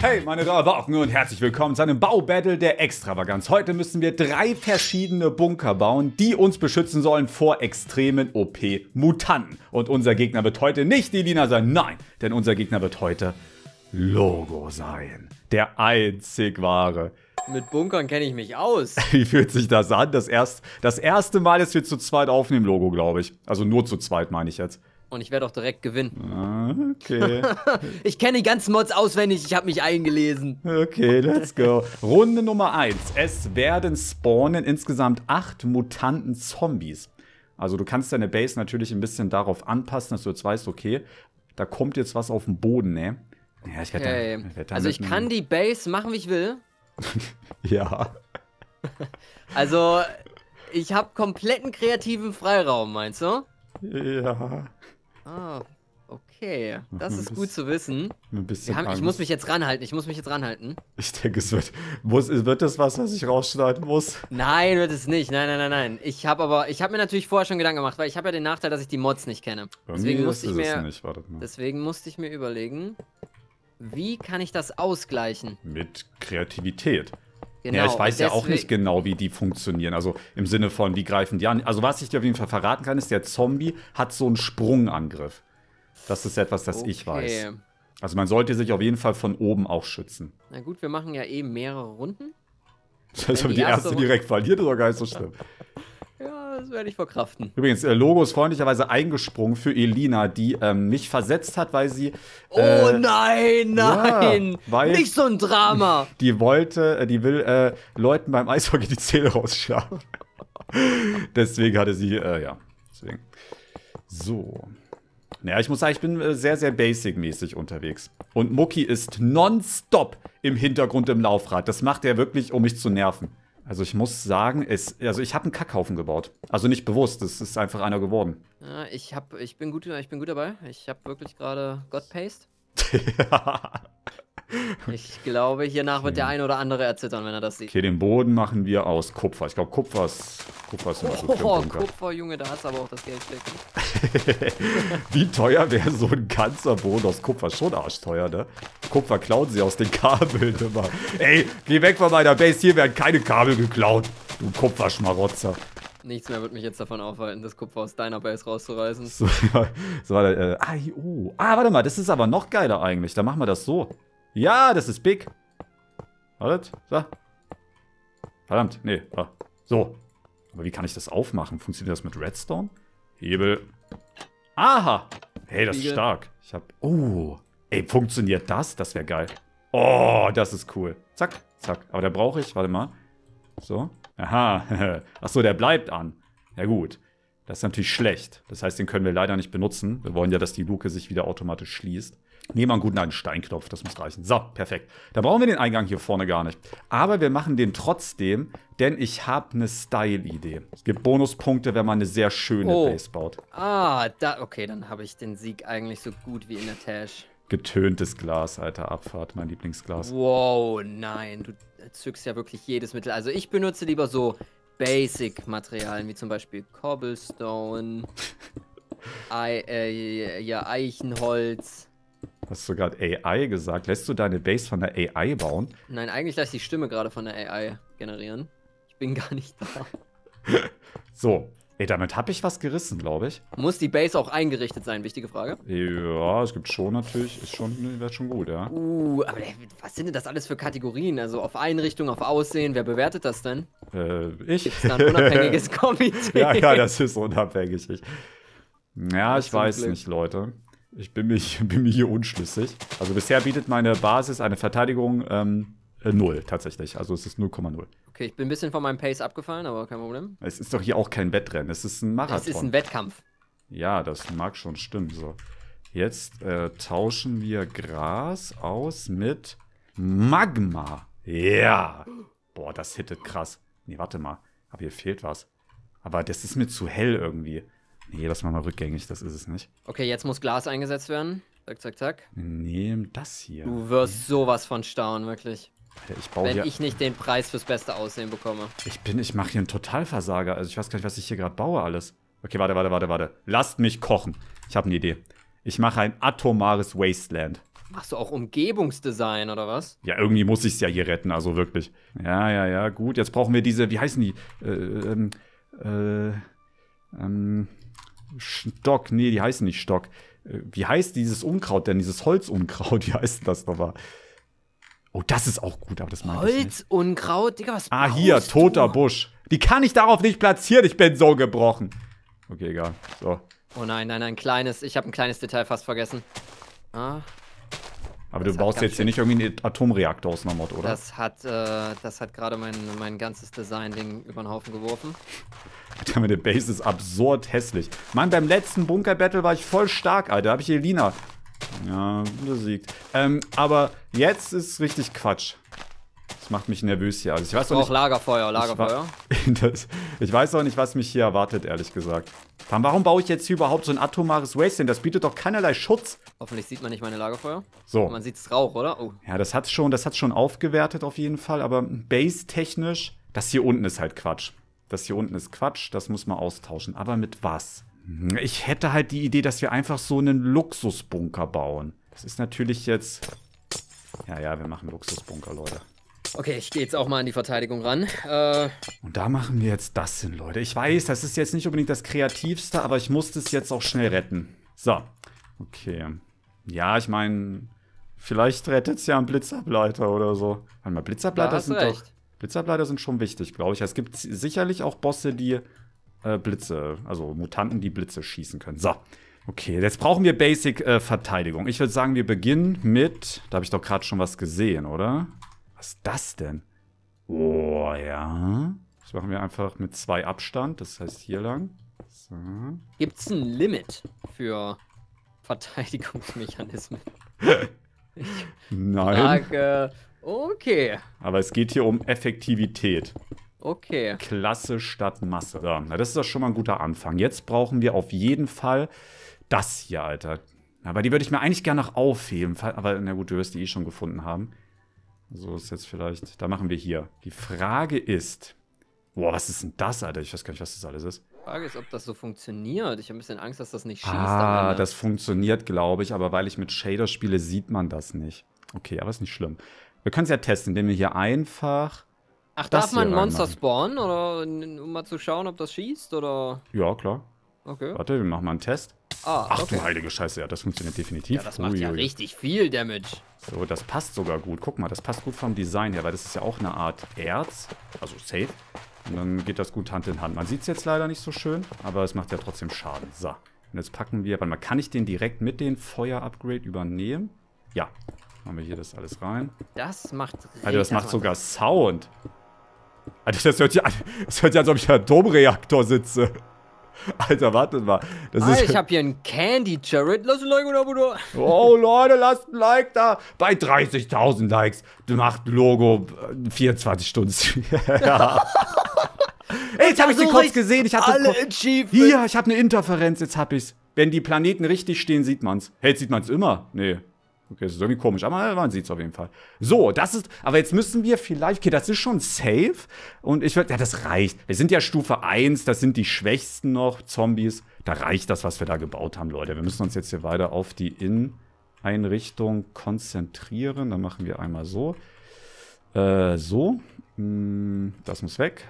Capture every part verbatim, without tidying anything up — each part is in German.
Hey, meine Dauerwachen und herzlich willkommen zu einem Baubattle der Extravaganz. Heute müssen wir drei verschiedene Bunker bauen, die uns beschützen sollen vor extremen O P-Mutanten. Und unser Gegner wird heute nicht die Lina sein, nein, denn unser Gegner wird heute Logo sein. Der einzig wahre. Mit Bunkern kenne ich mich aus. Wie fühlt sich das an? Das, erst, das erste Mal, dass wir zu zweit aufnehmen, Logo, glaube ich. Also nur zu zweit, meine ich jetzt. Und ich werde auch direkt gewinnen. Ah, okay. Ich kenne die ganzen Mods auswendig, ich habe mich eingelesen. Okay, let's go. Runde Nummer eins. Es werden spawnen insgesamt acht Mutanten-Zombies. Also du kannst deine Base natürlich ein bisschen darauf anpassen, dass du jetzt weißt, okay, da kommt jetzt was auf den Boden, ne? Ja, ich werde okay. da, ich werd da Also ich kann die Base machen, wie ich will. Ja. Also, ich habe kompletten kreativen Freiraum, meinst du? Ja. Ah, okay. Das ist gut zu wissen. Ein bisschen Wir haben, ich Angst. muss mich jetzt ranhalten, ich muss mich jetzt ranhalten. Ich denke, es wird, muss, wird das was, was ich rausschneiden muss? Nein, wird es nicht. Nein, nein, nein, nein. Ich habe aber, ich habe mir natürlich vorher schon Gedanken gemacht, weil ich habe ja den Nachteil, dass ich die Mods nicht kenne. Deswegen Mir musste ich ist es mir, nicht. Wartet mal. deswegen musste ich mir überlegen, wie kann ich das ausgleichen? Mit Kreativität. Genau. Ja, ich weiß ja auch deswegen- nicht genau, wie die funktionieren. Also im Sinne von, wie greifen die an. Also was ich dir auf jeden Fall verraten kann, ist, der Zombie hat so einen Sprungangriff. Das ist etwas, das ich weiß. Okay. Also man sollte sich auf jeden Fall von oben auch schützen. Na gut, wir machen ja eben mehrere Runden. Das heißt, Wenn wenn die die erste erste- direkt verliert, ist doch gar nicht so schlimm. Ja, das werde ich verkraften. Übrigens, äh, Logo ist freundlicherweise eingesprungen für Elina, die ähm, mich versetzt hat, weil sie... Oh äh, nein, nein! ja, weil- Nicht so ein Drama! Die wollte, äh, die will äh, Leuten beim Eishockey die Zähne rausschlagen. Deswegen hatte sie, äh, ja, deswegen. So. Naja, ich muss sagen, ich bin äh, sehr, sehr basic-mäßig unterwegs. Und Mucki ist nonstop im Hintergrund im Laufrad. Das macht er wirklich, um mich zu nerven. Also ich muss sagen, es, also ich habe einen Kackhaufen gebaut. Also nicht bewusst, es ist einfach einer geworden. Ja, ich, hab, ich, bin gut, ich bin gut dabei. Ich habe wirklich gerade God Paste. Ich glaube, hiernach wird der eine oder andere erzittern, wenn er das sieht. Okay, den Boden machen wir aus Kupfer. Ich glaube, Kupfer ist, Kupfer ist immer gut für Oh, einen Bunker. Kupfer, Junge, da hast du aber auch das Geld stecken. Wie teuer wäre so ein ganzer Boden aus Kupfer? Schon arschteuer, ne? Kupfer klauen sie aus den Kabeln immer. Ey, geh weg von meiner Base, hier werden keine Kabel geklaut. Du Kupferschmarotzer. Nichts mehr wird mich jetzt davon aufhalten, das Kupfer aus deiner Base rauszureißen. So, so äh, ah, oh. ah, warte mal, das ist aber noch geiler eigentlich. Dann machen wir das so. Ja, das ist big. Wartet, so. Verdammt, nee, ah. So. Aber wie kann ich das aufmachen? Funktioniert das mit Redstone? Hebel. Aha. Hey, das ist Spiegel. stark. Ich hab, oh. Ey, funktioniert das? Das wäre geil. Oh, das ist cool. Zack, zack. Aber da brauche ich, warte mal. So. Aha. Achso, der bleibt an. Ja gut. Das ist natürlich schlecht. Das heißt, den können wir leider nicht benutzen. Wir wollen ja, dass die Luke sich wieder automatisch schließt. Nehmen wir einen guten alten Steinknopf, das muss reichen. So, perfekt. Da brauchen wir den Eingang hier vorne gar nicht. Aber wir machen den trotzdem, denn ich habe eine Style-Idee. Es gibt Bonuspunkte, wenn man eine sehr schöne Oh. Base baut. Ah, da, okay, dann habe ich den Sieg eigentlich so gut wie in der Tasche. Getöntes Glas, alter Abfahrt, mein Lieblingsglas. Wow, nein, du zückst ja wirklich jedes Mittel. Also ich benutze lieber so Basic-Materialien, wie zum Beispiel Cobblestone, Ei, äh, ja, Eichenholz. Hast du gerade A I gesagt? Lässt du deine Base von der A I bauen? Nein, eigentlich lasse ich die Stimme gerade von der A I generieren. Ich bin gar nicht da. So, ey, damit habe ich was gerissen, glaube ich. Muss die Base auch eingerichtet sein? Wichtige Frage. Ja, es gibt schon natürlich, ist schon, wäre schon gut, ja. Uh, aber der, was sind denn das alles für Kategorien? Also auf Einrichtung, auf Aussehen, wer bewertet das denn? Äh, ich? Ist da ein unabhängiges Komitee? Ja, ja, das ist unabhängig. Ich, ja, ich Zum weiß Glück. nicht, Leute. Ich bin mir, ich bin mir hier unschlüssig. Also bisher bietet meine Basis eine Verteidigung ähm, äh, null tatsächlich. Also es ist null Komma null. Okay, ich bin ein bisschen von meinem Pace abgefallen, aber kein Problem. Es ist doch hier auch kein Wettrennen, es ist ein Marathon. Es ist ein Wettkampf. Ja, das mag schon stimmen. So. Jetzt äh, tauschen wir Gras aus mit Magma. Ja. Boah, das hittet krass. Nee, warte mal. Aber hier fehlt was. Aber das ist mir zu hell irgendwie. Nee, lass mal mal rückgängig, das ist es nicht. Okay, jetzt muss Glas eingesetzt werden. Zack, zack, zack. Nehm das hier. Du wirst sowas von staunen, wirklich. Alter, ich baue Wenn hier. ich nicht den Preis fürs beste Aussehen bekomme. Ich bin, ich mache hier einen Totalversager. Also ich weiß gar nicht, was ich hier gerade baue alles. Okay, warte, warte, warte, warte. Lasst mich kochen. Ich habe eine Idee. Ich mache ein atomares Wasteland. Machst du auch Umgebungsdesign, oder was? Ja, irgendwie muss ich es ja hier retten, also wirklich. Ja, ja, ja, gut. Jetzt brauchen wir diese, wie heißen die? Äh, ähm, äh, ähm, Stock, nee, die heißen nicht Stock. Äh, wie heißt dieses Unkraut denn, dieses Holzunkraut? Wie heißt denn das nochmal? Oh, das ist auch gut, aber das mag ich nicht. Holzunkraut? Digga, was Ah, hier, toter du? Busch. Die kann ich darauf nicht platzieren, ich bin so gebrochen. Okay, egal. So. Oh nein, nein, ein kleines, ich habe ein kleines Detail fast vergessen. Ah. Aber du baust jetzt hier nicht irgendwie einen Atomreaktor aus einer Mod, oder? Das hat, äh, das hat gerade mein, mein ganzes Design-Ding über den Haufen geworfen. Alter, meine Base ist absurd hässlich. Mann, beim letzten Bunker-Battle war ich voll stark, Alter. Da habe ich Elina. Ja, besiegt. Ähm, aber jetzt ist richtig Quatsch. Das macht mich nervös hier. Also ich weiß Ich brauch Lagerfeuer, Lagerfeuer. Ich, war, das, ich weiß auch nicht, was mich hier erwartet, ehrlich gesagt. Warum baue ich jetzt hier überhaupt so ein atomares Waste hin? Das bietet doch keinerlei Schutz. Hoffentlich sieht man nicht meine Lagerfeuer. So. Man sieht's Rauch, oder? Oh. Ja, das hat's schon, das hat's schon aufgewertet auf jeden Fall. Aber base-technisch, das hier unten ist halt Quatsch. Das hier unten ist Quatsch, das muss man austauschen. Aber mit was? Ich hätte halt die Idee, dass wir einfach so einen Luxusbunker bauen. Das ist natürlich jetzt... Ja, ja, wir machen Luxusbunker, Leute. Okay, ich gehe jetzt auch mal an die Verteidigung ran. Äh, Und da machen wir jetzt das hin, Leute. Ich weiß, das ist jetzt nicht unbedingt das Kreativste, aber ich muss das jetzt auch schnell retten. So, okay. Ja, ich meine, vielleicht rettet es ja einen Blitzableiter oder so. Warte mal, Blitzableiter sind recht. doch... Blitzableiter sind schon wichtig, glaube ich. Es gibt sicherlich auch Bosse, die äh, Blitze, also Mutanten, die Blitze schießen können. So, okay, jetzt brauchen wir Basic-Verteidigung. Äh, ich würde sagen, wir beginnen mit... Da habe ich doch gerade schon was gesehen, oder? Was ist das denn? Oh, ja. Das machen wir einfach mit zwei Abstand. Das heißt hier lang. So. Gibt's ein Limit für Verteidigungsmechanismen? Ich Nein. frage, okay. Aber es geht hier um Effektivität. Okay. Klasse statt Masse. So, na, das ist doch schon mal ein guter Anfang. Jetzt brauchen wir auf jeden Fall das hier, Alter. Aber die würde ich mir eigentlich gerne noch aufheben. Aber na gut, du wirst die eh schon gefunden haben. So ist jetzt vielleicht... Da machen wir hier. Die Frage ist... Boah, was ist denn das, Alter? Ich weiß gar nicht, was das alles ist. Die Frage ist, ob das so funktioniert. Ich habe ein bisschen Angst, dass das nicht schießt. Ah, das funktioniert, glaube ich. Aber weil ich mit Shader spiele, sieht man das nicht. Okay, aber ist nicht schlimm. Wir können es ja testen, indem wir hier einfach... Ach, das darf man ein hier Monster reinmachen. spawnen? Oder um mal zu schauen, ob das schießt? Oder. Ja, klar. Okay. Warte, wir machen mal einen Test. Ah, Ach okay. du heilige Scheiße, ja, das funktioniert definitiv. Ja, das macht ja Uiui. richtig viel Damage. So, das passt sogar gut. Guck mal, das passt gut vom Design her, weil das ist ja auch eine Art Erz. Also safe. Und dann geht das gut Hand in Hand. Man sieht es jetzt leider nicht so schön, aber es macht ja trotzdem Schaden. So, und jetzt packen wir... Warte mal, kann ich den direkt mit dem Feuer-Upgrade übernehmen? Ja. Machen wir hier das alles rein. Das macht richtig. Alter, das macht sogar Sound. Alter, das hört sich an, das hört sich an, als ob ich in einem Atomreaktor sitze. Alter, warte mal. Das Alter, ist ich hab hier einen Candy Jared. Lass ein Like und ein Abo da. oh, Leute, lasst ein Like da. Bei dreißigtausend Likes macht Logo äh, vierundzwanzig Stunden. Ja. Ey, jetzt habe ich den kurz gesehen. Ich hatte Alle ko- Achievements. Hier, ich habe eine Interferenz. Jetzt hab ich's. Wenn die Planeten richtig stehen, sieht man's. Hey, jetzt sieht man's immer. Nee. Okay, das ist irgendwie komisch, aber man sieht es auf jeden Fall. So, das ist, aber jetzt müssen wir vielleicht, okay, das ist schon safe. Und ich würde, ja, das reicht. Wir sind ja Stufe eins, das sind die schwächsten noch, Zombies. Da reicht das, was wir da gebaut haben, Leute. Wir müssen uns jetzt hier weiter auf die Inneneinrichtung konzentrieren. Dann machen wir einmal so. Äh, so. Das muss weg.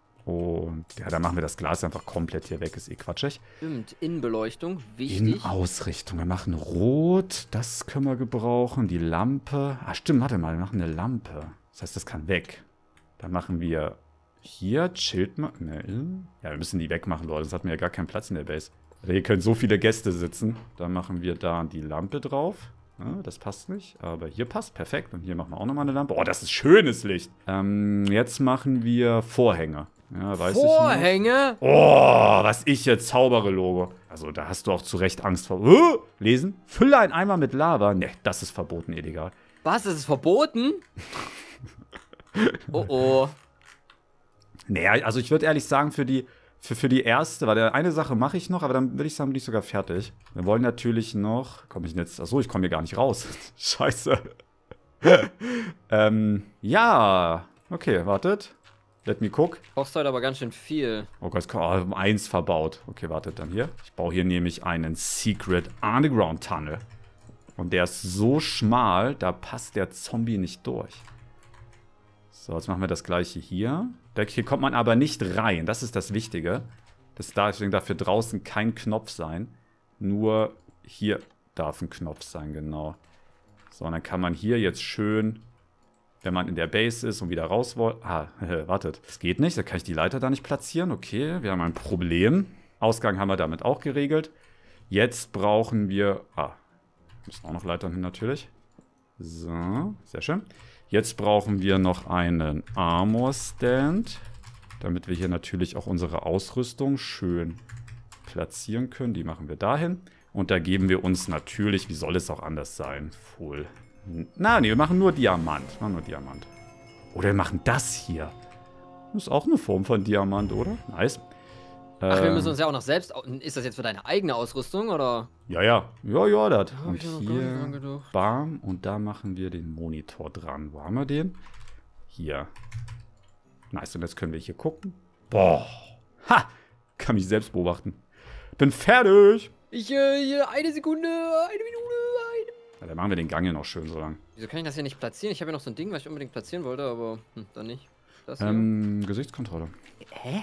Und ja, dann machen wir das Glas einfach komplett hier weg. Ist eh quatschig. Stimmt, Innenbeleuchtung, wichtig. Innenausrichtung. Wir machen rot. Das können wir gebrauchen. Die Lampe. Ah, stimmt, warte mal. Wir machen eine Lampe. Das heißt, das kann weg. Dann machen wir hier chillt mal. Ne, ja, wir müssen die wegmachen, Leute. Sonst hatten wir ja gar keinen Platz in der Base. Also hier können so viele Gäste sitzen. Dann machen wir da die Lampe drauf. Ja, das passt nicht, aber hier passt perfekt. Und hier machen wir auch nochmal eine Lampe. Oh, das ist schönes Licht. Ähm, jetzt machen wir Vorhänge. Ja, weiß Vorhänge? ich nicht. Oh, was ich jetzt zaubere, Logo. Also da hast du auch zu Recht Angst vor. Uh, lesen? Fülle einen Eimer mit Lava. Ne, das ist verboten, illegal. Was, ist es verboten? Oh oh. Naja, also ich würde ehrlich sagen, für die, für, für die erste, weil eine Sache mache ich noch, aber dann würde ich sagen, bin ich sogar fertig. Wir wollen natürlich noch. Komme ich jetzt. Achso, ich komme hier gar nicht raus. Scheiße. ähm, ja. Okay, wartet. Let me cook. Brauchst heute aber ganz schön viel. Oh Gott, oh, eins verbaut. Okay, wartet dann hier. Ich baue hier nämlich einen Secret Underground Tunnel. Und der ist so schmal, da passt der Zombie nicht durch. So, jetzt machen wir das gleiche hier. Hier kommt man aber nicht rein. Das ist das Wichtige. Das darf, deswegen darf für draußen kein Knopf sein. Nur hier darf ein Knopf sein, genau. So, und dann kann man hier jetzt schön, wenn man in der Base ist und wieder raus will. Ah, wartet. Das geht nicht. Da kann ich die Leiter da nicht platzieren. Okay, wir haben ein Problem. Ausgang haben wir damit auch geregelt. Jetzt brauchen wir... Ah, müssen auch noch Leitern hin natürlich. So, sehr schön. Jetzt brauchen wir noch einen Armor Stand, damit wir hier natürlich auch unsere Ausrüstung schön platzieren können. Die machen wir dahin. Und da geben wir uns natürlich, wie soll es auch anders sein, Full. Na, nee, wir machen nur Diamant. Wir machen nur Diamant. Oder wir machen das hier. Das ist auch eine Form von Diamant, oder? Nice. Ach, wir müssen uns ja auch noch selbst... Ist das jetzt für deine eigene Ausrüstung, oder? Ja, ja. Ja, ja, das. Da hab Und ich noch gar hier, nicht dran gedacht. bam. Und da machen wir den Monitor dran. Wo haben wir den? Hier. Nice, und jetzt können wir hier gucken. Boah. Ha! Kann mich selbst beobachten. Bin fertig. Ich, äh, hier, eine Sekunde, eine Minute, eine... Ja, dann machen wir den Gang hier noch schön so lang. Wieso kann ich das hier nicht platzieren? Ich habe ja noch so ein Ding, was ich unbedingt platzieren wollte, aber hm, dann nicht. Das hier. Ähm, Gesichtskontrolle. Hä?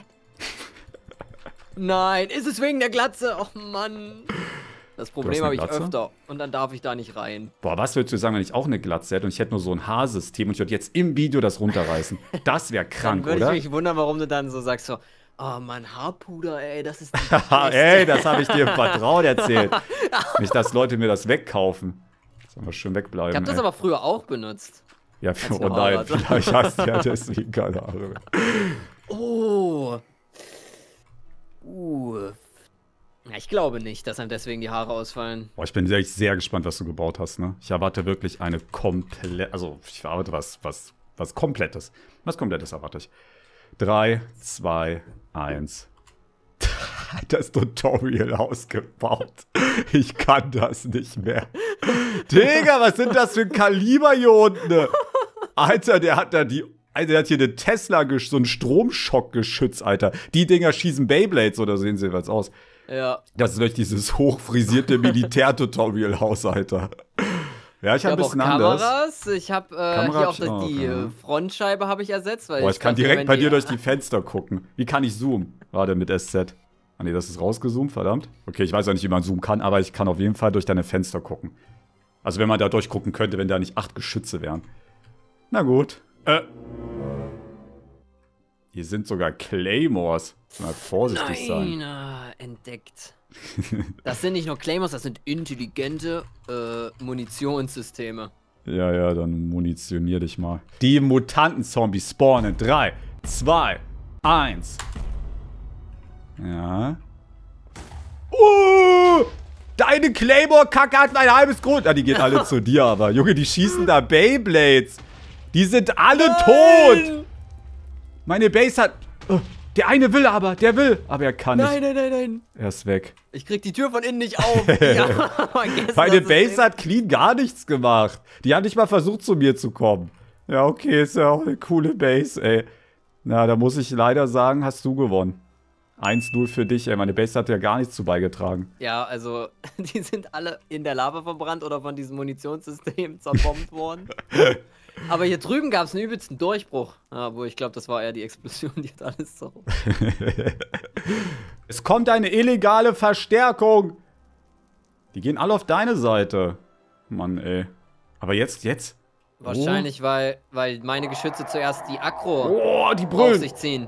Nein, ist es wegen der Glatze? Och Mann. Das Problem eine habe ich Glatze? öfter. Und dann darf ich da nicht rein. Boah, was würdest du sagen, wenn ich auch eine Glatze hätte und ich hätte nur so ein Haarsystem und ich würde jetzt im Video das runterreißen? Das wäre krank, Dann würde oder? ich mich wundern, warum du dann so sagst so, oh mein Haarpuder, ey, das ist die Haha, Beste. ey, das habe ich dir im Vertrauen erzählt. Nicht, dass Leute mir das wegkaufen. Das soll mal schön wegbleiben. Ich habe das ey. aber früher auch benutzt. Ja, als oh eine nein, Haarrate. vielleicht hast du ja deswegen keine Ahnung. Oh. Uh. Ja, ich glaube nicht, dass einem deswegen die Haare ausfallen. Boah, ich bin sehr, sehr gespannt, was du gebaut hast, ne? Ich erwarte wirklich eine komplett, also ich erwarte was, was, was Komplettes. Was Komplettes erwarte ich. Drei, zwei, eins. Das Tutorial ausgebaut. Ich kann das nicht mehr. Digga, was sind das für ein Kaliber hier unten? Alter, der hat da die... Alter, der hat hier eine Tesla, so ein Stromschockgeschütz, Alter. Die Dinger schießen Beyblades, oder sehen sie jeweils aus. Ja. Das ist wirklich dieses hochfrisierte Militär-Tutorial-Haus, Alter. Ja, ich Ich habe ein habe auch bisschen anders. Kameras. Ich habe äh, Kamera hier hab auch ich das, auch, die ja. äh, Frontscheibe habe ich ersetzt. Weil Boah, ich kann dachte, direkt wenn bei die- dir durch die Fenster gucken. Wie kann ich zoomen? Gerade mit S Z. Ah ne, das ist rausgezoomt, verdammt. Okay, ich weiß auch nicht, wie man zoomen kann, aber ich kann auf jeden Fall durch deine Fenster gucken. Also wenn man da durchgucken könnte, wenn da nicht acht Geschütze wären. Na gut. Äh. Hier sind sogar Claymores. Mal vorsichtig sein. Nein, ah, entdeckt. Das sind nicht nur Claymores, das sind intelligente äh, Munitionssysteme. Ja, ja, dann munitionier dich mal. Die Mutanten-Zombies spawnen. drei, zwei, eins. Ja. Uh, deine Claymore-Kacke hat ein halbes Grund. Ah, die geht alle zu dir, aber. Junge, die schießen da Beyblades. Die sind alle tot. Meine Base hat... Oh, der eine will aber, der will. Aber er kann Nein, nicht. nein, nein, nein. Er ist weg. Ich krieg die Tür von innen nicht auf. Ja, vergessen, Meine das Base System. hat clean gar nichts gemacht. Die hat nicht mal versucht, zu mir zu kommen. Ja, okay, ist ja auch eine coole Base, ey. Na, da muss ich leider sagen, hast du gewonnen. eins null für dich, ey. Meine Base hat ja gar nichts zu beigetragen. Ja, also, die sind alle in der Lava verbrannt oder von diesem Munitionssystem zerbombt worden. Aber hier drüben gab es einen übelsten Durchbruch. Ja, wo ich glaube, das war eher die Explosion, die hat alles so. Es kommt eine illegale Verstärkung. Die gehen alle auf deine Seite. Mann, ey. Aber jetzt, jetzt? Wahrscheinlich, weil, weil meine Geschütze zuerst die Aggro Oh, die auf brüllen. sich ziehen.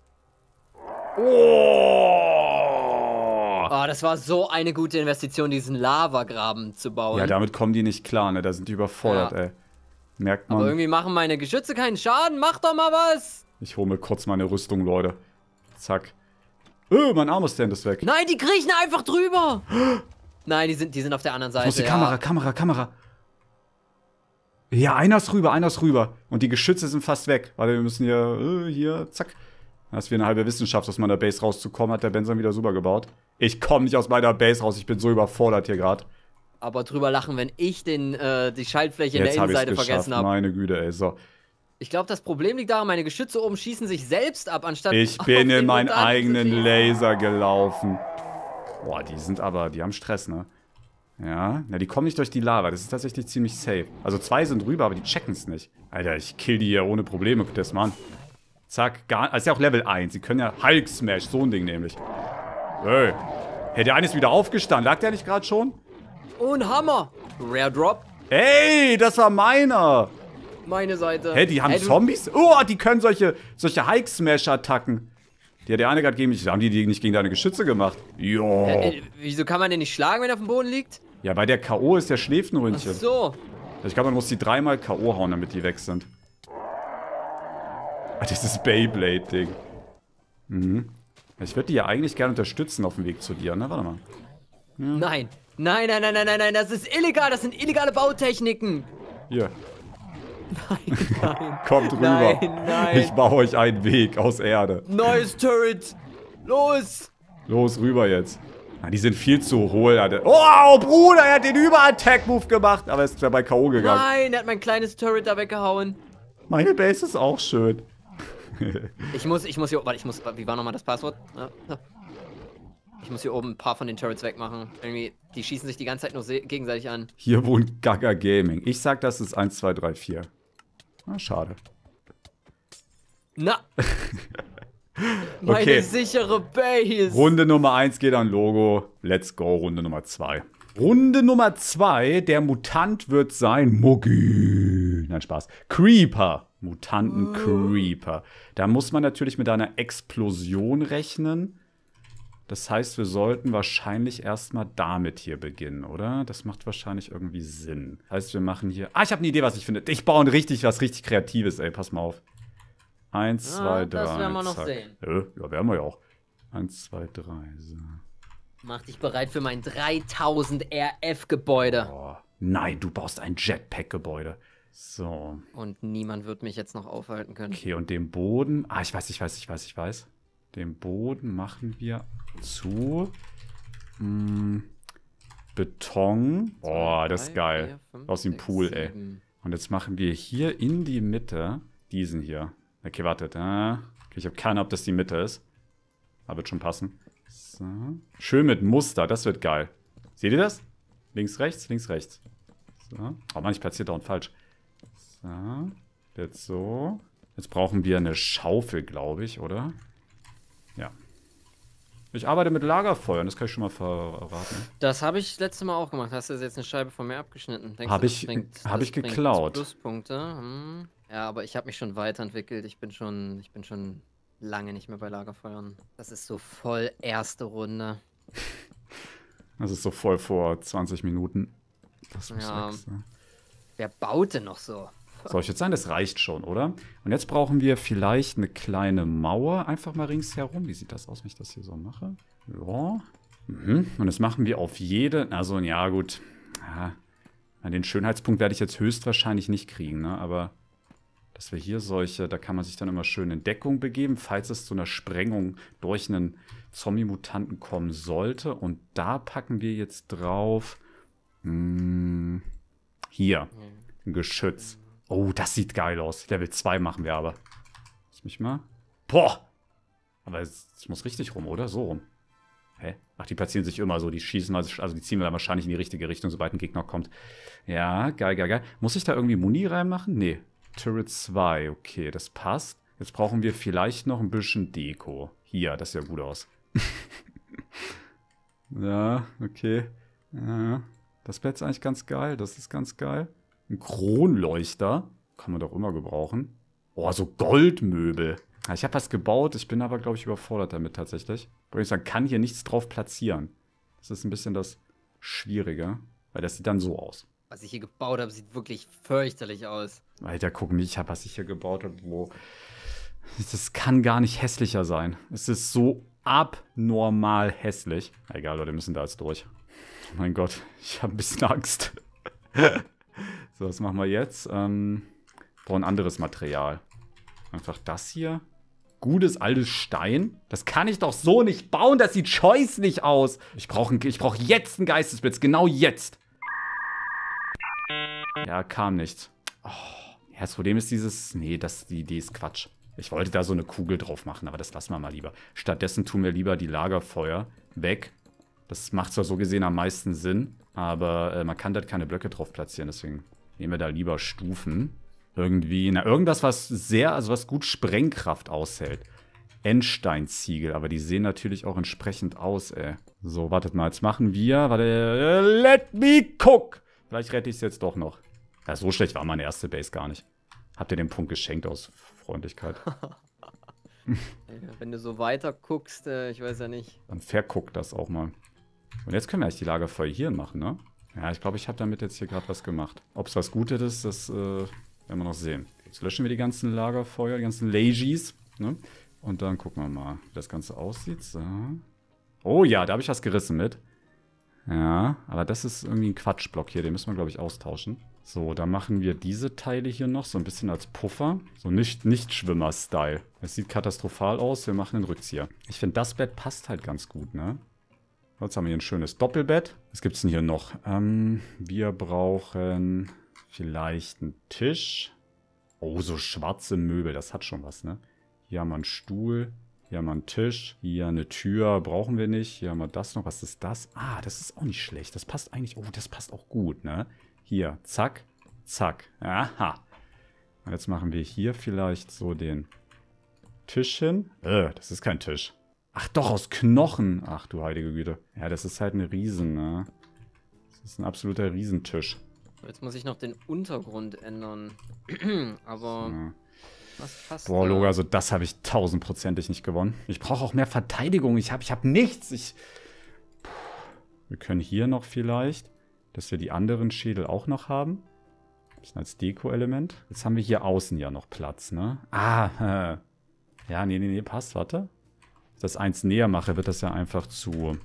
Oh. Oh, das war so eine gute Investition, diesen Lavagraben zu bauen. Ja, damit kommen die nicht klar, ne? Da sind die überfordert, Ja. ey. Merkt Aber man. irgendwie machen meine Geschütze keinen Schaden. Mach doch mal was! Ich hole mir kurz meine Rüstung, Leute. Zack. Öh, mein Armor-Stand ist weg. Nein, die kriechen einfach drüber! Nein, die sind, die sind auf der anderen Seite. Ich muss die ja. Kamera, Kamera, Kamera. Ja, einer ist rüber, einer ist rüber. Und die Geschütze sind fast weg. Warte, wir müssen hier, äh, hier, zack. Das ist wie eine halbe Wissenschaft, aus meiner Base rauszukommen, hat der Benson wieder super gebaut. Ich komme nicht aus meiner Base raus, ich bin so überfordert hier gerade. Aber drüber lachen, wenn ich den, äh, die Schaltfläche in Jetzt der habe ich es Innenseite geschafft, vergessen habe. meine Güte, ey. So. Ich glaube, das Problem liegt daran, meine Geschütze oben schießen sich selbst ab, anstatt Ich auf bin den in meinen Mutanten zu eigenen schießen. Laser gelaufen. Boah, die sind aber, die haben Stress, ne? Ja, na, die kommen nicht durch die Lava. Das ist tatsächlich ziemlich safe. Also zwei sind rüber, aber die checken es nicht. Alter, ich kill die hier ohne Probleme. Guck das mal an. Zack, gar... Das ist ja auch Level eins. Sie können ja Hulk Smash, so ein Ding nämlich. Hey. Hey, der eine ist wieder aufgestanden. Lag der nicht gerade schon? Oh, ein Hammer. Rare Drop. Ey, das war meiner. Meine Seite. Hey, die haben hey, Zombies? Oh, die können solche, solche Hulk Smash Attacken. Die hat der eine gerade gegen mich. Haben die die nicht gegen deine Geschütze gemacht? Jo. Äh, äh, wieso kann man den nicht schlagen, wenn er auf dem Boden liegt? Ja, bei der K O ist der schläft ein Ach Ründchen. so. Ich glaube, man muss die dreimal K O hauen, damit die weg sind. Ah, dieses Beyblade-Ding. Mhm. Ich würde die ja eigentlich gerne unterstützen auf dem Weg zu dir, ne? Warte mal. Ja. Nein. Nein, nein, nein, nein, nein, nein, das ist illegal. Das sind illegale Bautechniken. Hier. Nein, nein. Kommt rüber. Nein, nein. Ich baue euch einen Weg aus Erde. Neues Turret. Los. Los, rüber jetzt. Ah, die sind viel zu hohl. Alter. Oh, Bruder, er hat den Über-Attack-Move gemacht. Aber er ist dabei K O gegangen. Nein, er hat mein kleines Turret da weggehauen. Meine Base ist auch schön. Ich muss, ich muss hier, warte, ich muss, wie war nochmal das Passwort? Ja, ja. Ich muss hier oben ein paar von den Turrets wegmachen. Irgendwie, die schießen sich die ganze Zeit nur gegenseitig an. Hier wohnt Gaga Gaming. Ich sag, das ist eins, zwei, drei, vier. Ah, schade. Na! Meine Okay. sichere Base! Runde Nummer eins geht an Logo. Let's go, Runde Nummer zwei. Runde Nummer zwei, der Mutant wird sein Muggi. Nein, Spaß. Creeper. Mutanten-Creeper. Da muss man natürlich mit einer Explosion rechnen. Das heißt, wir sollten wahrscheinlich erstmal damit hier beginnen, oder? Das macht wahrscheinlich irgendwie Sinn. Das heißt, wir machen hier... Ah, ich habe eine Idee, was ich finde. Ich baue ein richtig, was richtig Kreatives, ey. Pass mal auf. Eins, Ja, zwei, drei. das werden wir noch zack. sehen. Ja, ja, werden wir ja auch. Eins, zwei, drei. So. Mach dich bereit für mein dreitausend R F-Gebäude. Oh, nein, du baust ein Jetpack-Gebäude. So. Und niemand wird mich jetzt noch aufhalten können. Okay, und den Boden... Ah, ich weiß, ich weiß, ich weiß, ich weiß. Den Boden machen wir zu... Mh, Beton. Oh, das ist geil. vier, fünf, Aus dem sechs, Pool, ey. sieben. Und jetzt machen wir hier in die Mitte diesen hier. Okay, wartet. Ah, okay, ich habe keine Ahnung, ob das die Mitte ist. Aber wird schon passen. So. Schön mit Muster, das wird geil. Seht ihr das? Links, rechts, links, rechts. So. Oh Mann, ich platziere dauernd falsch. So. Jetzt so. Jetzt brauchen wir eine Schaufel, glaube ich, oder? Ja. Ich arbeite mit Lagerfeuern, das kann ich schon mal verraten. Das habe ich letztes Mal auch gemacht. Hast du jetzt eine Scheibe von mir abgeschnitten? Denkst Hab du, das ich- bringt- hab das ich bringt geklaut. Pluspunkte. Hm. Ja, aber ich habe mich schon weiterentwickelt. Ich bin schon, ich bin schon lange nicht mehr bei Lagerfeuern. Das ist so voll erste Runde. Das ist so voll vor zwanzig Minuten. Das muss Ja. weg sein. Wer baut denn noch so? Soll ich jetzt sagen, das reicht schon, oder? Und jetzt brauchen wir vielleicht eine kleine Mauer. Einfach mal ringsherum. Wie sieht das aus, wenn ich das hier so mache? Ja. Mhm. Und das machen wir auf jede... Also, ja, gut. Ja. Den Schönheitspunkt werde ich jetzt höchstwahrscheinlich nicht kriegen, ne? Aber dass wir hier solche... Da kann man sich dann immer schön in Deckung begeben, falls es zu einer Sprengung durch einen Zombie-Mutanten kommen sollte. Und da packen wir jetzt drauf... Mh, hier. Ein Geschütz. Oh, das sieht geil aus. Level zwei machen wir aber. Lass mich mal. Boah! Aber es, es muss richtig rum, oder? So rum. Hä? Ach, die platzieren sich immer so. Die schießen, also, also die ziehen wir dann wahrscheinlich in die richtige Richtung, sobald ein Gegner kommt. Ja, geil, geil, geil. Muss ich da irgendwie Muni reinmachen? Nee. Turret zwei, okay, das passt. Jetzt brauchen wir vielleicht noch ein bisschen Deko. Hier, das sieht ja gut aus. Ja, okay. Ja, das wäre jetzt eigentlich ganz geil. Das ist ganz geil. Ein Kronleuchter. Kann man doch immer gebrauchen. Oh, so Goldmöbel. Ja, ich habe was gebaut. Ich bin aber, glaube ich, überfordert damit tatsächlich. Man kann hier nichts drauf platzieren. Das ist ein bisschen das Schwierige. Weil das sieht dann so aus. Was ich hier gebaut habe, sieht wirklich fürchterlich aus. Alter, guck mich, ich habe, was ich hier gebaut habe. Wo... Das kann gar nicht hässlicher sein. Es ist so abnormal hässlich. Egal, Leute, wir müssen da jetzt durch. Oh mein Gott, ich habe ein bisschen Angst. So, was machen wir jetzt? Ähm, brauchen ein anderes Material. Einfach das hier. Gutes altes Stein. Das kann ich doch so nicht bauen. Das sieht scheußlich aus. Ich brauche ich brauch jetzt einen Geistesblitz. Genau jetzt. Ja, kam nichts. Oh, ja, das Problem ist dieses... Nee, das, die Idee ist Quatsch. Ich wollte da so eine Kugel drauf machen, aber das lassen wir mal lieber. Stattdessen tun wir lieber die Lagerfeuer weg. Das macht zwar so gesehen am meisten Sinn. Aber äh, man kann da keine Blöcke drauf platzieren, deswegen nehmen wir da lieber Stufen. Irgendwie, na, irgendwas, was sehr, also was gut Sprengkraft aushält. Endsteinziegel, aber die sehen natürlich auch entsprechend aus, ey. So, wartet mal, jetzt machen wir, warte, äh, let me cook. Vielleicht rette ich es jetzt doch noch. Ja, so schlecht war meine erste Base gar nicht. Habt ihr den Punkt geschenkt aus Freundlichkeit? Wenn du so weiter guckst, äh, ich weiß ja nicht. Dann verguckt das auch mal. Und jetzt können wir eigentlich die Lagerfeuer hier machen, ne? Ja, ich glaube, ich habe damit jetzt hier gerade was gemacht. Ob es was Gutes ist, das äh, werden wir noch sehen. Jetzt löschen wir die ganzen Lagerfeuer, die ganzen Lagies, ne? Und dann gucken wir mal, wie das Ganze aussieht. So. Oh ja, da habe ich was gerissen mit. Ja, aber das ist irgendwie ein Quatschblock hier. Den müssen wir, glaube ich, austauschen. So, dann machen wir diese Teile hier noch so ein bisschen als Puffer. So nicht, nicht Schwimmer-Style. Es sieht katastrophal aus. Wir machen einen Rückzieher. Ich finde, das Bett passt halt ganz gut, ne? Jetzt haben wir hier ein schönes Doppelbett. Was gibt es denn hier noch? Ähm, wir brauchen vielleicht einen Tisch. Oh, so schwarze Möbel. Das hat schon was, ne? Hier haben wir einen Stuhl. Hier haben wir einen Tisch. Hier eine Tür. Brauchen wir nicht. Hier haben wir das noch. Was ist das? Ah, das ist auch nicht schlecht. Das passt eigentlich... Oh, das passt auch gut, ne? Hier. Zack. Zack. Aha. Und jetzt machen wir hier vielleicht so den Tisch hin. Äh, das ist kein Tisch. Ach doch, aus Knochen. Ach du heilige Güte. Ja, das ist halt ein Riesen, ne? Das ist ein absoluter Riesentisch. Jetzt muss ich noch den Untergrund ändern. Aber... So. Was passt Boah, da? Logo, also das habe ich tausendprozentig nicht gewonnen. Ich brauche auch mehr Verteidigung. Ich habe ich hab nichts. Ich... Puh. Wir können hier noch vielleicht, dass wir die anderen Schädel auch noch haben. Ein bisschen als Deko-Element. Jetzt haben wir hier außen ja noch Platz, ne? Ah, äh. Ja, nee, nee, nee, passt, warte. Wenn ich das eins näher mache, wird das ja einfach zu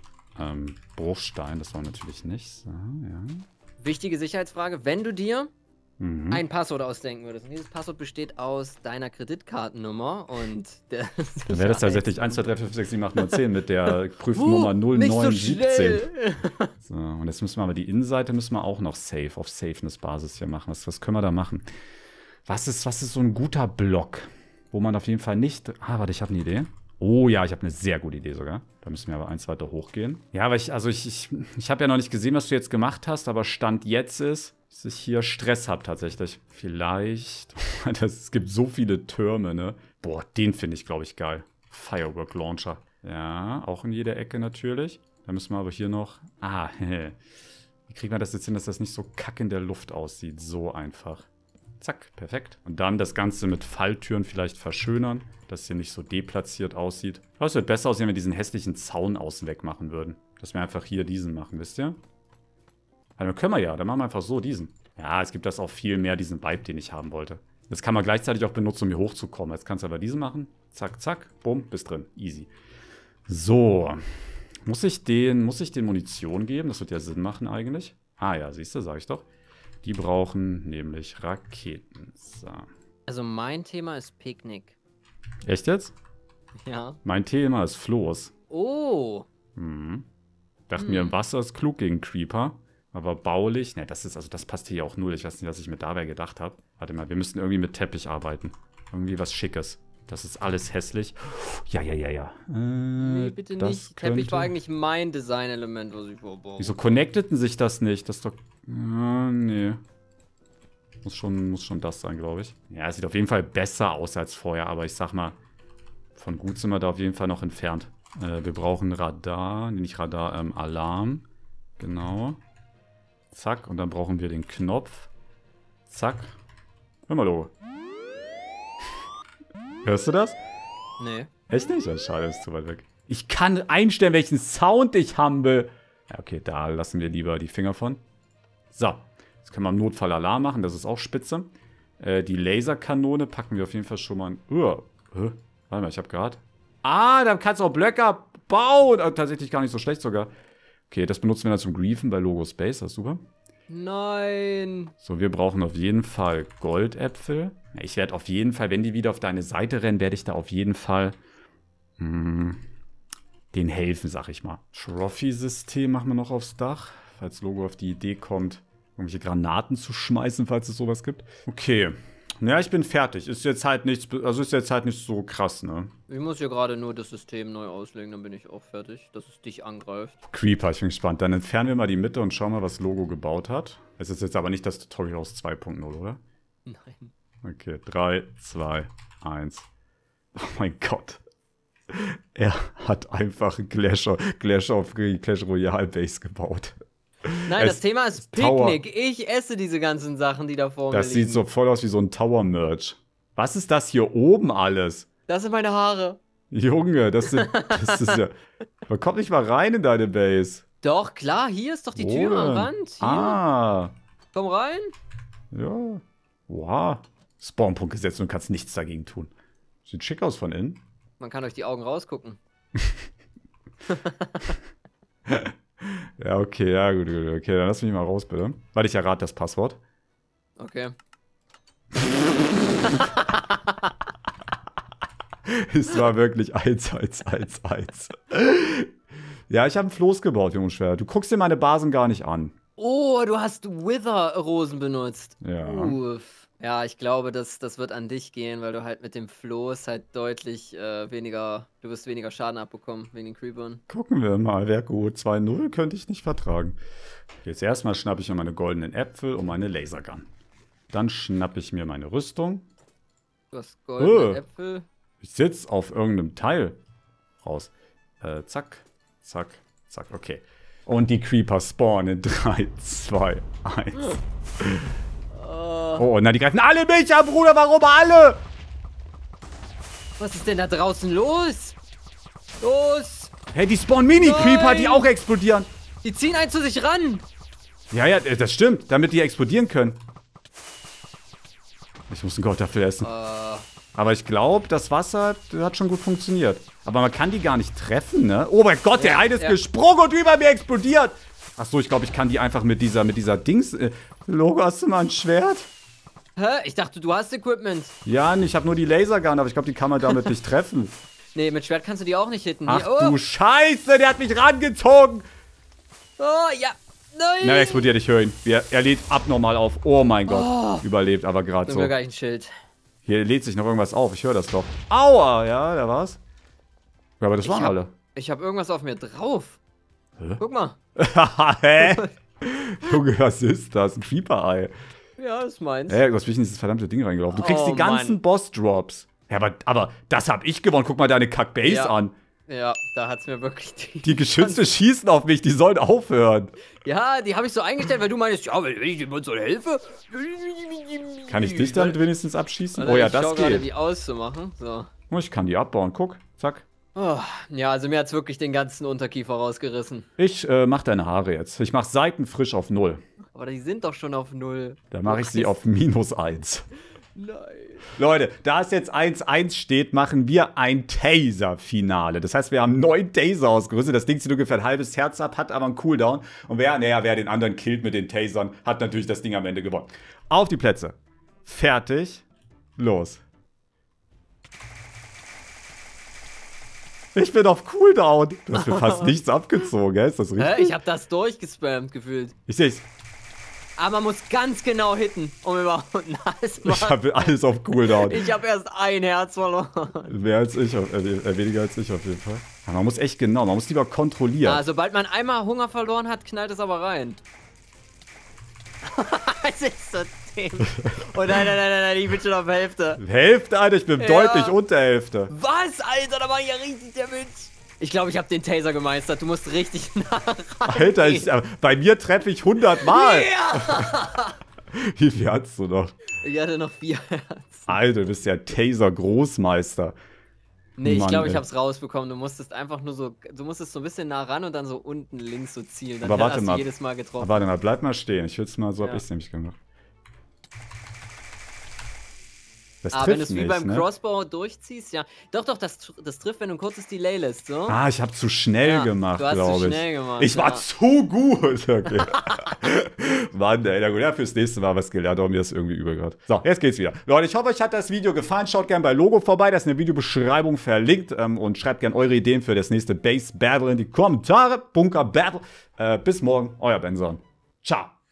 ähm, Bruchstein. Das wollen wir natürlich nicht. So, ja. Wichtige Sicherheitsfrage, wenn du dir Mhm. ein Passwort ausdenken würdest. Und dieses Passwort besteht aus deiner Kreditkartennummer und der Dann wäre das tatsächlich eins, zwei, drei, vier, fünf, sechs, sieben, acht, neun, zehn mit der Prüfnummer uh, null neun siebzehn. Nicht so schnell. So, und jetzt müssen wir aber die Innenseite müssen wir auch noch safe, auf Safeness-Basis hier machen. Was, was können wir da machen? Was ist, was ist so ein guter Block, wo man auf jeden Fall nicht... Ah, warte, ich habe eine Idee. Oh ja, ich habe eine sehr gute Idee sogar. Da müssen wir aber eins weiter hochgehen. Ja, aber ich, also ich, ich, ich habe ja noch nicht gesehen, was du jetzt gemacht hast, aber Stand jetzt ist, dass ich hier Stress habe tatsächlich. Vielleicht... Das, es gibt so viele Türme, ne? Boah, den finde ich, glaube ich, geil. Firework Launcher. Ja, auch in jeder Ecke natürlich. Da müssen wir aber hier noch... Ah, wie kriegen wir das jetzt hin, dass das nicht so kack in der Luft aussieht? So einfach. Zack, perfekt. Und dann das Ganze mit Falltüren vielleicht verschönern, dass es hier nicht so deplatziert aussieht. Aber es wird besser aussehen, wenn wir diesen hässlichen Zaun außen weg machen würden. Dass wir einfach hier diesen machen, wisst ihr? Also dann können wir ja, dann machen wir einfach so diesen. Ja, es gibt das auch viel mehr, diesen Vibe, den ich haben wollte. Das kann man gleichzeitig auch benutzen, um hier hochzukommen. Jetzt kannst du aber diesen machen. Zack, zack, bumm, bist drin. Easy. So. Muss ich den, muss ich den Munition geben? Das wird ja Sinn machen eigentlich. Ah ja, siehst du, sag ich doch. Die brauchen nämlich Raketen. So. Also mein Thema ist Picknick. Echt jetzt? Ja. Mein Thema ist Floß. Oh. Hm. Dachte Hm. mir, Wasser ist klug gegen Creeper. Aber baulich, ne, das ist, also das passt hier auch null. Ich weiß nicht, was ich mir dabei gedacht habe. Warte mal, wir müssen irgendwie mit Teppich arbeiten. Irgendwie was Schickes. Das ist alles hässlich. Ja, ja, ja, ja. Äh, Nee, bitte das nicht. Teppich war könnte- eigentlich mein Designelement, was ich vorbaue. Wieso connecteten sich das nicht? Das ist doch... Ja, nee. Muss schon, muss schon das sein, glaube ich. Ja, es sieht auf jeden Fall besser aus als vorher, aber ich sag mal, von gut sind wir da auf jeden Fall noch entfernt. Äh, wir brauchen Radar, nee, nicht Radar, ähm, Alarm. Genau. Zack, und dann brauchen wir den Knopf. Zack. Hör mal, Logo. Hörst du das? Nee. Echt nicht? Ja, schade, ist zu weit weg. Ich kann einstellen, welchen Sound ich haben will. Ja, okay, da lassen wir lieber die Finger von. So, jetzt können wir im Notfall Alarm machen, das ist auch spitze. Äh, die Laserkanone packen wir auf jeden Fall schon mal... Uh, uh, warte mal, ich habe gerade... Ah, da kannst du auch Blöcke bauen. Äh, tatsächlich gar nicht so schlecht sogar. Okay, das benutzen wir dann zum Griefen bei Logo Space, das ist super. Nein. So, wir brauchen auf jeden Fall Goldäpfel. Ich werde auf jeden Fall, wenn die wieder auf deine Seite rennen, werde ich da auf jeden Fall mh, denen helfen, sag ich mal. Trophy-System machen wir noch aufs Dach, falls Logo auf die Idee kommt, irgendwelche Granaten zu schmeißen, falls es sowas gibt. Okay, Ja, ich bin fertig. Ist jetzt halt nichts, also ist jetzt halt nicht so krass, ne? Ich muss hier gerade nur das System neu auslegen, dann bin ich auch fertig, dass es dich angreift. Creeper, ich bin gespannt. Dann entfernen wir mal die Mitte und schauen mal, was Logo gebaut hat. Es ist jetzt aber nicht das Tutorial aus zwei Punkt null, oder? Nein. Okay, drei, zwei, eins. Oh mein Gott. Er hat einfach ein Clash of, Clash of Clash Royale Base gebaut. Nein, Es das Thema ist Tower. Picknick. Ich esse diese ganzen Sachen, die da vor mir Das liegen. sieht so voll aus wie so ein Tower-Merch. Was ist das hier oben alles? Das sind meine Haare. Junge, das, sind, das ist ja... Man kommt nicht mal rein in deine Base. Doch, klar, hier ist doch die Wo Tür am denn? Rand. Hier. Ah, Komm rein. ja. Wow. Spawnpunkt gesetzt und du kannst nichts dagegen tun. Sieht schick aus von innen. Man kann euch die Augen rausgucken. Ja, okay, ja, gut, gut. Okay, dann lass mich mal raus, bitte. Warte, ich errate das Passwort. Okay. Es war wirklich eins, eins, eins, eins. Ja, ich habe einen Floß gebaut, Junge Schwer. Du guckst dir meine Basen gar nicht an. Oh, du hast Wither-Rosen benutzt. Ja. Uff. Ja, ich glaube, das, das wird an dich gehen, weil du halt mit dem Floß halt deutlich äh, weniger, du wirst weniger Schaden abbekommen wegen den Creepern. Gucken wir mal, wäre gut. zwei null könnte ich nicht vertragen. Jetzt erstmal schnappe ich mir meine goldenen Äpfel und meine Lasergun. Dann schnappe ich mir meine Rüstung. Du hast goldene Oh. Äpfel. Ich sitze auf irgendeinem Teil raus. Äh, zack, zack, zack, okay. Und die Creeper spawnen in drei, zwei, eins. Oh, na, die greifen alle mich an, Bruder, warum alle? Was ist denn da draußen los? Los! Hey, die spawnen Mini-Creeper, die Nein. auch explodieren. Die ziehen einen zu sich ran! Ja, ja, das stimmt, damit die explodieren können. Ich muss einen Gottapfel essen. Äh, Aber ich glaube, das Wasser hat schon gut funktioniert. Aber man kann die gar nicht treffen, ne? Oh mein Gott, der Ja, eine ist ja. gesprungen und über mir explodiert. Ach so, ich glaube, ich kann die einfach mit dieser, mit dieser Dings... Äh, Logo, hast du mal ein Schwert? hä? Ich dachte, du hast Equipment. Ja, ich habe nur die Lasergun, aber ich glaube, die kann man damit nicht treffen. Nee, mit Schwert kannst du die auch nicht hitten. Ach Hier, oh. du Scheiße, der hat mich rangezogen. Oh, ja. Nein! Na, er explodiert, ich höre ihn. Er, er lädt abnormal auf. Oh mein Gott. Oh. Überlebt aber gerade Zum so. Glück habe ich ein Schild. Hier lädt sich noch irgendwas auf. Ich höre das doch. Aua, ja, da war's. Ja, aber das Ich waren hab- alle. Ich habe irgendwas auf mir drauf. Hä? Guck mal. Hä? Junge, was ist das? Ein Creeper-Ei. Ja, das ist meins. Ey, du hast mich in dieses verdammte Ding reingelaufen. Du kriegst Oh, die ganzen Mann. Boss-Drops. Ja, aber, aber das hab ich gewonnen. Guck mal deine Kack-Base Ja. an. Ja, da hat's mir wirklich die. Die Geschütze schießen auf mich. Die sollen aufhören. Ja, die habe ich so eingestellt, weil du meinst, ja, wenn ich jemand so helfe. Kann ich dich damit wenigstens abschießen? Warte, Oh ja, ich schau das gerade, geht. die auszumachen. So. Oh, ich kann die abbauen. Guck, zack. Oh, ja, also mir hat's wirklich den ganzen Unterkiefer rausgerissen. Ich äh, mach deine Haare jetzt. Ich mach Seiten frisch auf null. Aber die sind doch schon auf null. Da mache ich sie auf minus eins. Nein. Leute, da es jetzt eins eins steht, machen wir ein Taser-Finale. Das heißt, wir haben neun Taser ausgerüstet. Das Ding zieht ungefähr ein halbes Herz ab, hat aber einen Cooldown. Und wer, naja, wer den anderen killt mit den Tasern, hat natürlich das Ding am Ende gewonnen. Auf die Plätze. Fertig. Los. Ich bin auf Cooldown. Du hast mir fast nichts abgezogen, gell? Ist das richtig? Hä? Ich habe das durchgespammt gefühlt. Ich seh's. Aber man muss ganz genau hitten, um überhaupt alles Ich machen. habe alles auf Cooldown. Ich habe erst ein Herz verloren. Mehr als ich, auf- äh, weniger als ich auf jeden Fall. Ja, man muss echt genau, man muss lieber kontrollieren. Ah, sobald man einmal Hunger verloren hat, knallt es aber rein. Es ist so dämlich. Oh nein, nein, nein, nein, nein, ich bin schon auf Hälfte. Hälfte, Alter, ich bin Ja. deutlich unter Hälfte. Was, Alter, da war ja richtig der Witz. Ich glaube, ich habe den Taser gemeistert. Du musst richtig nah ran. Alter, ich, äh, bei mir treffe ich hundert Mal. Ja! Wie viel hast du noch? Ich hatte noch vier Herzen. Alter, du bist ja Taser-Großmeister. Nee, ich Mann, glaube, ich ey. hab's rausbekommen. Du musstest einfach nur so, du musstest so ein bisschen nah ran und dann so unten links so zielen. Dann Aber warte hast mal. du jedes Mal getroffen. Aber warte mal, bleib mal stehen. Ich will's mal, so hab Ja. ich's nämlich gemacht. Das Ah, wenn du trifft es wie nicht, beim ne? Crossbow durchziehst, ja. Doch, doch, das, tr- das trifft, wenn du ein kurzes Delay lässt, so. Ah, ich hab zu schnell Ja, gemacht, du hast zu glaube ich. schnell gemacht, ich war ja. zu gut. Okay. Mann, ey, na gut, ja, fürs nächste Mal was gelernt, aber mir ist irgendwie übel gerade. So, jetzt geht's wieder. Leute, ich hoffe, euch hat das Video gefallen. Schaut gerne bei Logo vorbei, das ist in der Videobeschreibung verlinkt. Ähm, und schreibt gerne eure Ideen für das nächste Base Battle in die Kommentare. Bunker Battle. Äh, bis morgen, euer Benson. Ciao.